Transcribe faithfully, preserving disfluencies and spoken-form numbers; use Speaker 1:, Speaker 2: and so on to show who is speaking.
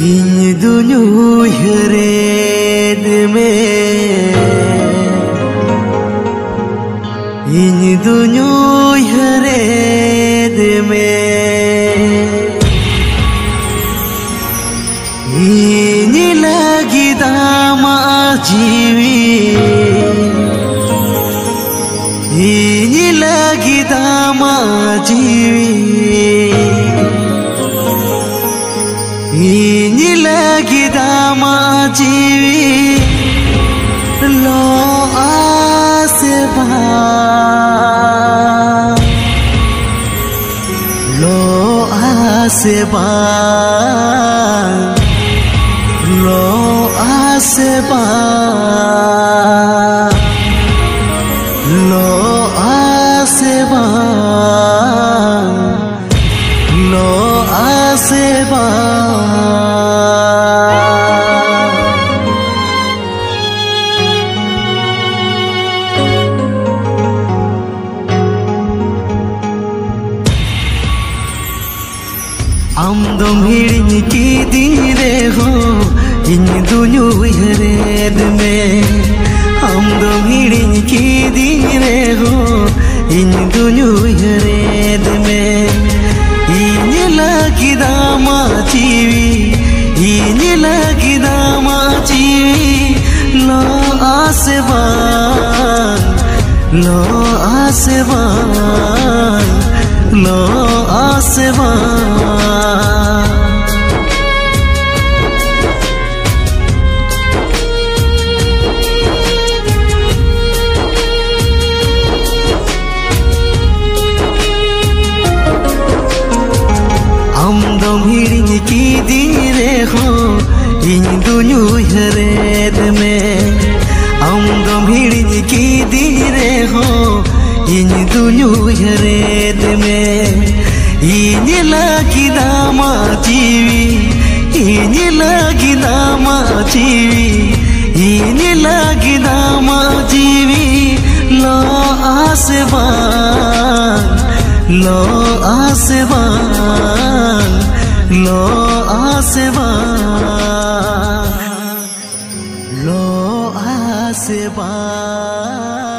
Speaker 1: इन दुनिया हरेद में इन दुनिया हरेद में इन लगी दामा जीवी इन लगी दामा जीवी इन लगी दामा जीवी लो आसे बा लो आसे बा लो आसे बा लो आसे बा लो आसे बा आमदम हिड़िन की दीरे हो इन दुनिया हरेद में आमदम हिड़िन की दीरे हो इन दुनिया हरेद में इन लगी दामा जीवी इन लगी दामा जीवी लो आसमान लो आसमान लो आसमान आमदम हिड़िन की दीरे हो इन दुनिया हरेद में आमदम हिड़िन की दीरे हो इन दुनिया हरेद में इन लगी दामा जीवी इन लगी दामा जीवी इन लगी दामा जीवी लो आसमान लो आसमान लो आसमान लो आसमान।